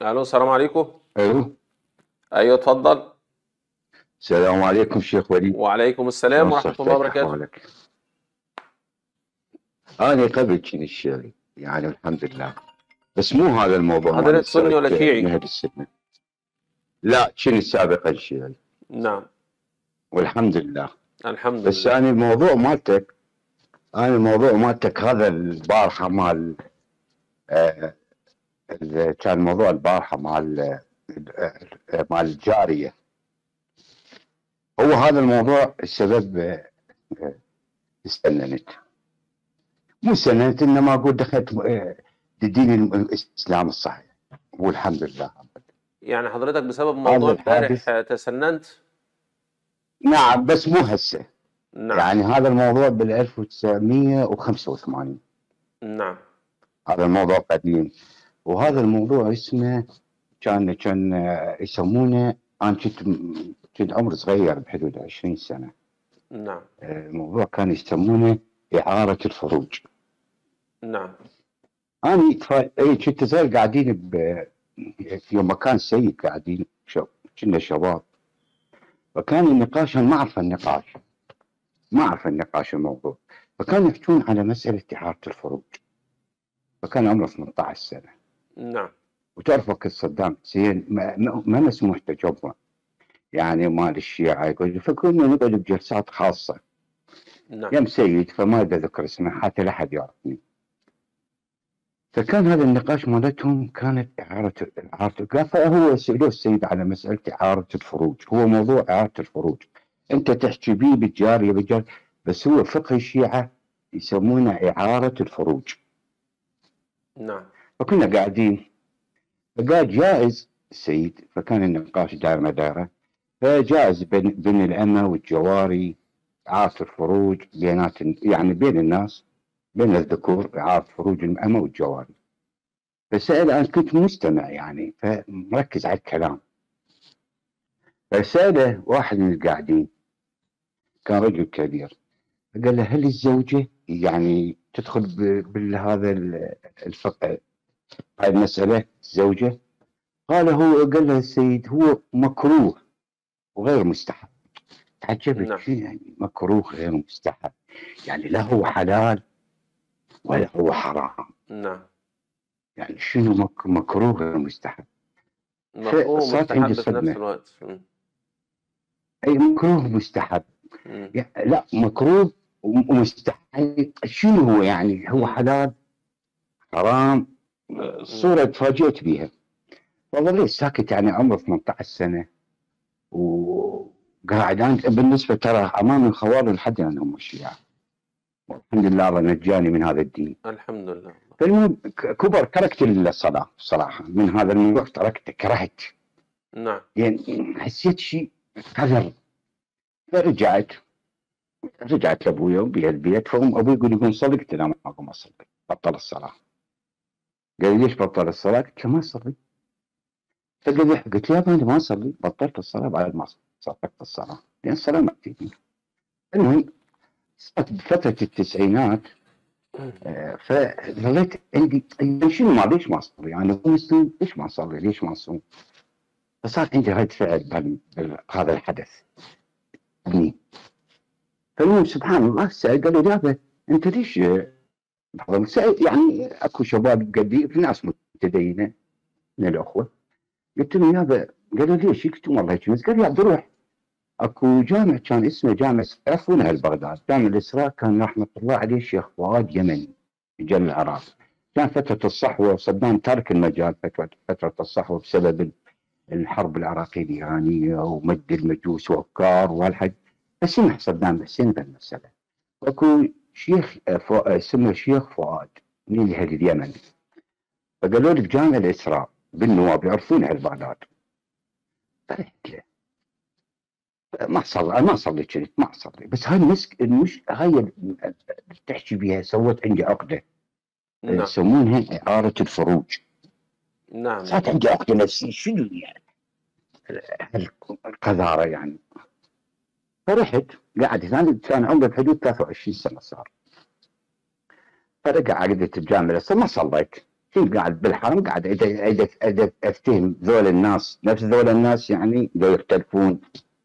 الو، السلام عليكم. الو. ايوه، اتفضل. السلام عليكم شيخ وليد. وعليكم السلام شلون ورحمة الله صحتك وبركاته. احوالك؟ انا قبل كنت الشيعي يعني الحمد لله، بس مو هذا الموضوع مال حضرتك سني سيرة ولا شيعي؟ نهج السنة. لا كنت سابقا شيعي نعم. والحمد لله. الحمد بس لله. انا الموضوع مالتك هذا البارحة مال آه، كان موضوع البارحة مال الجارية. هو هذا الموضوع السبب استننت، مو سنة انما اقول دخلت لدين الاسلام الصحيح والحمد لله. يعني حضرتك بسبب هذا موضوع الحادث امبارح تسننت؟ نعم، بس مو هسه. نعم. يعني هذا الموضوع بال 1985، نعم. هذا الموضوع قديم. وهذا الموضوع اسمه كان يسمونه، انا كنت عمري صغير بحدود 20 سنه. نعم. الموضوع كان يسمونه اعاره الفروج. نعم. انا كنت صغير قاعدين في مكان سيد قاعدين كنا شباب، فكان النقاش، أنا ما أعرف النقاش الموضوع، فكانوا يحكون على مسألة إعارة الفروج. فكان عمره 18 سنة، نعم. وتعرف وقت صدام حسين ما مسموح تجمع يعني مال الشيعة يقول، فكنا نقعد بجلسات خاصة نعم. يم سيد، فما أقدر أذكر اسمه حتى لا أحد يعرفني. فكان هذا النقاش مالتهم كانت إعارة. فهو سألوه السيد على مسألة إعارة الفروج، هو موضوع إعارة الفروج أنت تحكي بيه بالجارية، بس هو فقه الشيعة يسمونه إعارة الفروج. نعم. فكنا قاعدين، فقال جائز السيد، فكان النقاش دائر مداره، فجائز بين الأمة والجواري إعارة الفروج بينات، يعني بين الناس، بين الذكور إعارة فروج الأمة والجواري. فسأل، أنا كنت مستمع يعني فمركز على الكلام. فسأله واحد من القاعدين، كان رجل كبير، قال له هل الزوجة يعني تدخل بهذا الفقه، هاي المسألة الزوجة؟ قال له السيد هو مكروه وغير مستحب. تعجبت، نعم. شو يعني مكروه غير مستحب؟ يعني لا هو حلال ولا هو حرام، نعم. يعني شنو مكروه غير مستحب؟ مكروه فصارت عندي ومستحب في نفس صدمة. الوقت. أي مكروه مستحب؟ مم. لا مكروه ومستحيل، شنو هو يعني؟ هو حلال حرام؟ مم. صورة تفاجئت بيها. والله ساكت، يعني عمره 18 سنة وقاعد. أنا بالنسبة ترى أمام الخوارج لحد الآن هم الشيعة، والحمد لله الله نجاني من هذا الدين. الحمد لله. فالمهم كبر تركت الصلاة صراحة، من هذا الموضوع تركت، كرهت، نعم. يعني حسيت شيء قذر. فرجعت لابويا وبيا البيت، فهم ابوي يقول صلي، قلت له ما اقوم اصلي، بطل الصلاه. قال لي ليش بطل الصلاه؟ قلت له ما اصلي. فقال لي قلت له يا ابني ما اصلي، بطلت الصلاه بعد ما صدقت الصلاه لان الصلاه ما تجيني. المهم صارت بفتره التسعينات، فظليت عندي شنو ما ليش ما اصلي؟ يعني هو مسلم ليش ما اصلي؟ ليش ما اصوم؟ فصار عندي رد فعل بهذا الحدث ابني. فالمهم سبحان الله سأل، قال له يابا انت ليش يعني اكو شباب قدي، في ناس متدينه من الاخوه، قلت له يابا، قالوا ليش؟ قلت له والله يجوز. قال يا بروح، اكو جامع كان اسمه جامع، تعرفونه بغداد، جامع الاسراء، كان رحمه الله عليه الشيخ فؤاد يمني جاء من العراق. كان فتره الصحوه وصدام ترك المجال فتره الصحوه بسبب الحرب العراقيه الايرانيه ومد المجوس وافكار والحج. فسمح صدام حسين بالمساله. اكو شيخ اسمه الشيخ فؤاد من اهل اليمن، فقالوا لي بجامع الاسراء بالنواب يعرفون اهل بغداد. فرحت له، ما صليت، كنت ما اصلي، بس هاي هاي اللي تحكي بها سوت عندي عقده، نعم. يسمونها اعاره الفروج. نعم. صارت عندي عقده نفسيه، شنو يعني القذاره يعني. فرحت قعدت، كان عمري بحدود 23 سنه صار. فرجع عقدت بجامع الاسراء، ما صليت، كنت قاعد بالحرم قاعد افتهم ذول الناس، نفس ذول الناس يعني يختلفون.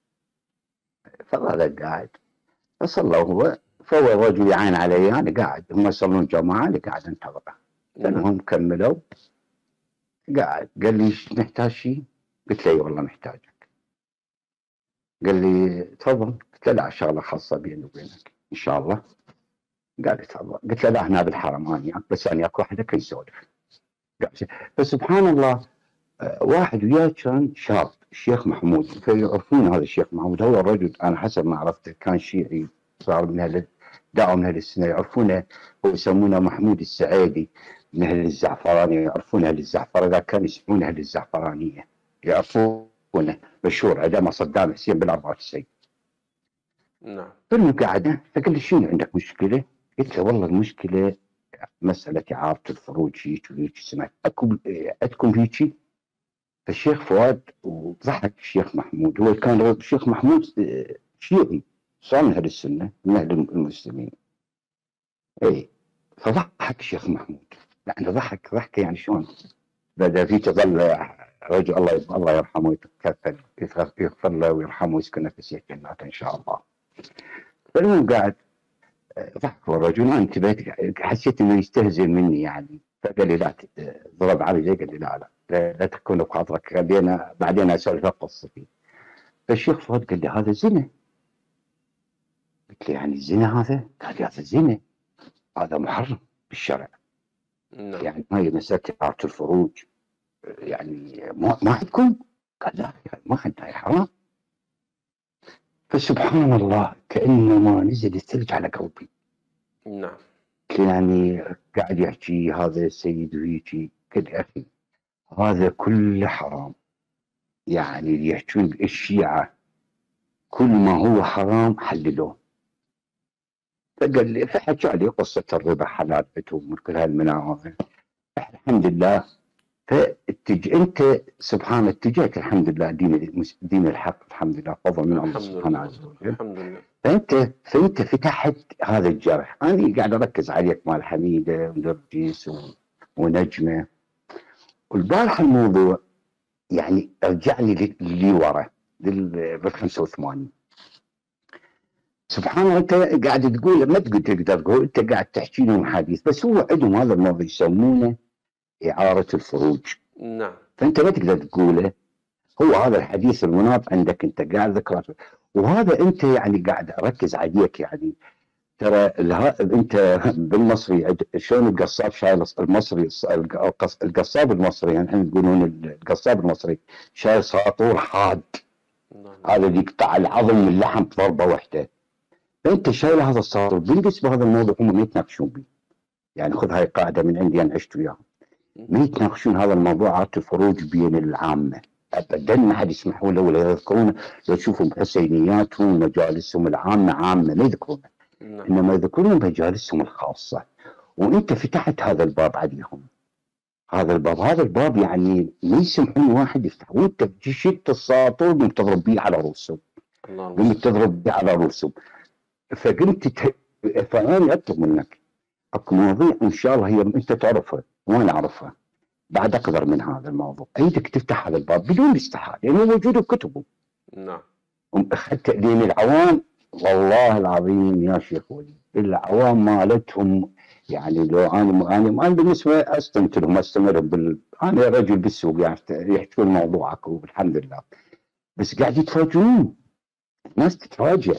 فظل قاعد، فصلى هو، فهو الرجل يعين علي، انا قاعد هم يصلون جماعه، انا قاعد انتظره. نعم. المهم كملوا، قاعد قال لي نحتاج شيء؟ قلت له اي والله محتاجك. قال لي تفضل. قلت له لا، شغله خاصه بيني وبينك ان شاء الله. قال لي تفضل. قلت له لا، هنا بالحرم اني بس اني اكو وحدك نسولف. فسبحان الله، واحد وياه كان شاب، الشيخ محمود، فيعرفون هذا الشيخ محمود. هو الرجل انا حسب ما عرفته كان شيعي، صار من اهل دعوا من اهل السنه، يعرفونه، هو يسمونه محمود السعيدي، من اهل الزعفرانيه، يعرفون اهل الزعفرانيه، كان يسمونه اهل الزعفرانيه، يعرفونه، مشهور عندما صدام حسين بال 94. نعم. فالمقعده، فقال لي شنو عندك مشكله؟ قلت له والله المشكله مساله اعاره الفروج هيك وهيك، سمعت عندكم هيك. فالشيخ فؤاد، وضحك الشيخ محمود، هو كان الشيخ محمود شيعي، صار من اهل السنه، من اهل المسلمين. اي، فضحك الشيخ محمود، يعني ضحك ضحكه يعني شلون، بدا فيك ظل رجل الله يرحمه، يغفر له ويرحمه ويسكنه في سيح جناته ان شاء الله. فالمهم قاعد ضحك الرجل، انا انتبهت، حسيت انه يستهزئ مني يعني، فقال لي لا، ضرب علي زي، قال لي لا تكون بخاطرك، خلينا بعدين اسولف قصتي. فالشيخ فؤاد قال لي هذا زنا. قلت له يعني الزنا هذا؟ قال لي هذا زنا، هذا محرم بالشرع. نعم. يعني هاي مسألة إعارة الفروج يعني ما عندكم؟ قال لا يعني ما عندنا، حرام. فسبحان الله كأنما نزل الثلج على قلبي. نعم. يعني قاعد يحكي هذا السيد وهيجي، قلت يا أخي هذا كله حرام. يعني اللي يحكون الشيعة كل ما هو حرام حللوه. فقال لي، فحكى لي قصة الربا حلال عندهم كل هالمناظر. الحمد لله. انت سبحان اتجهت الحمد لله دين الحق، الحمد لله، فضل من الله الحمد سبحانه لله. عز وجل. الحمد لله. فانت فتحت هذا الجرح. انا قاعد اركز عليك مال حميده ونرجس ونجمه. والبارحه الموضوع يعني ارجع لي ورا بال 85. سبحان الله، انت قاعد تقول، ما تقدر تقول، انت قاعد تحكي لهم حديث، بس هو عندهم هذا الموضوع يسمونه اعاره الفروج. نعم. فانت ما تقدر تقوله، هو هذا الحديث المناط عندك، انت قاعد ذكره، وهذا انت يعني قاعد اركز عليك يعني. ترى انت بالمصري شلون القصاب شايل المصري، القصاب المصري يعني يقولون القصاب المصري شايل ساطور حاد، نعم. هذا اللي يقطع العظم من اللحم بضربه واحده. فانت شايل هذا الساطور. بالنسبه هذا الموضوع هم ما يتناقشون به، يعني خذ هاي قاعده من عندي انا عشت وياهم، ما يتناقشون هذا الموضوع، عادة الفروج بين العامه ابدا، ما حد يسمحوا له ولا يذكرونه. لو تشوفوا بحسينياتهم مجالسهم العامه عامه ما يذكرونه، نعم. انما يذكرون مجالسهم الخاصه. وانت فتحت هذا الباب عليهم، هذا الباب يعني ما يسمحون واحد يفتح، وانت شلت الساطور قمت تضرب بيه على رؤوسهم، قمت تضرب بيه على رؤوسهم. فقمت فانا اطلب منك اكو مواضيع ان شاء الله هي انت تعرفها وانا اعرفها، بعد اقدر من هذا الموضوع ايدك تفتح هذا الباب بدون استحاله، لانه موجود بكتبه. نعم. حتى لين العوام، والله العظيم يا شيخ ولي، العوام مالتهم يعني، لو انا بالنسبه استمر انا رجل بالسوق يعني يحكون موضوعك والحمد لله، بس قاعد يتفاجئون، الناس تتفاجئ.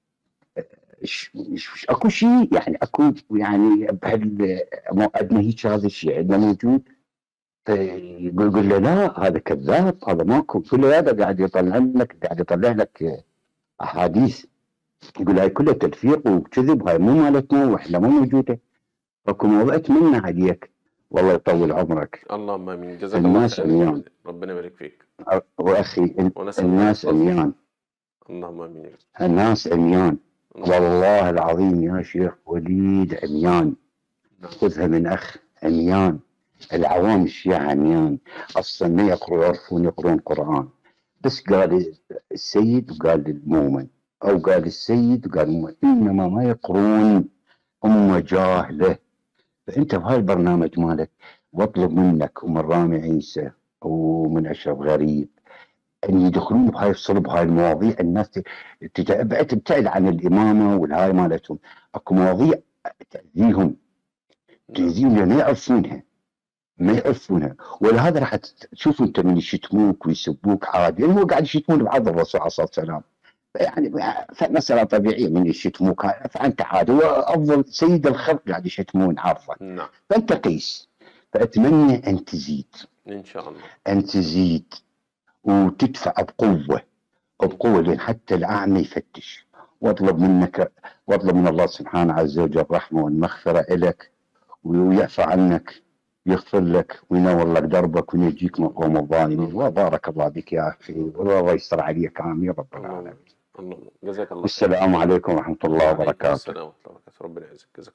اكو شيء يعني، اكو يعني عندنا هيك، هذا الشيء عندنا موجود. يقول له لا هذا كذاب، هذا ماكو. كل هذا قاعد يطلع لك احاديث، يقول هاي كلها تلفيق وكذب، هاي مو مالتنا واحنا مو موجوده. فكم موضوع اتمنى عليك، والله يطول عمرك. اللهم امين. جزاك الله خير يا محمد. ربنا يبارك فيك. واخي ونسأل الله الناس يحفظك. عميان، اللهم امين. الناس عميان، نعم. والله العظيم يا شيخ وليد عميان. نعم. خذها من اخ، عميان. العوام الشيعة عميان، اصلا ما يعرفون يقرون قران، بس قال السيد وقال المؤمن، او قال السيد وقال المؤمن، انما ما يقرون، هم جاهله. فانت بهاي البرنامج مالك واطلب منك ومن رامي عيسى ومن اشرف غريب ان يدخلون بهاي الصلب، بهاي المواضيع. الناس تبتعد عن الامامه والهاي مالتهم. اكو مواضيع تاذيهم، نعم. لان ما يعرفونها. ولهذا راح تشوف انت من يشتموك ويسبوك عادي، يعني هو قاعد يشتمون بعض الرسول عليه الصلاه والسلام، يعني مسألة طبيعية من يشتموك، فأنت عادي. هو أفضل سيد الخلق قاعد يشتمون عارفة، نعم. فأنت قيس. فأتمنى أن تزيد، إن شاء الله. أن تزيد وتدفع بقوة لين حتى الأعمى يفتش. واطلب منك، واطلب من الله سبحانه عز وجل الرحمة والمغفرة إلك، ويعفى عنك، يغفر لك وينور لك دربك وينجيك من قوم الظالمين. وبارك الله بك يا أخي، والله يستر عليك. آمين رب العالمين. اللهم جزاك الله خير. والسلام عليكم ورحمة الله وعليكم وبركاته. السلام ورحمة الله وبركاته. ربنا يعزك. جزاك